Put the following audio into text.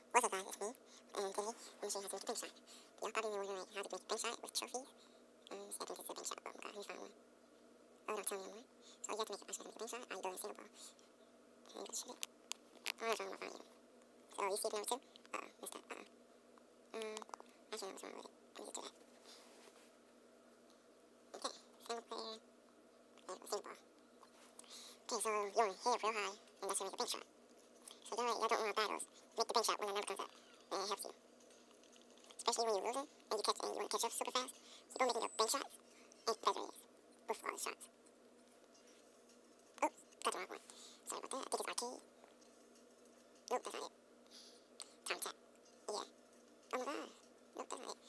What's up guys, it's me, and today I'm going to show you how to make a bank shot. Y'all probably know how to make a bank shot with trophies. See, I think this is a bank shot, but let me find one. Oh, don't tell me anymore. So you have to make it, actually make a bank shot, you go to Singapore, and you go to shoot it. Oh, that's wrong, I'm finding it. So you see it number 2? Missed that, actually no, what's wrong with it? Let me just do that. Okay, Singapore, there you go, Singapore. Okay, so you're here real high, and that's gonna make a bank shot. So y'all don't want battles. Make the bank shot when the number comes up, and it helps you. Especially when you're losing, and you want to catch up super fast. So go making your bank shots, and better it is. With all the shots. Oops, got the wrong one. Sorry about that, I think it's arcade. Nope, that's not it. Time tap. Yeah. Oh my god. Nope, that's not it.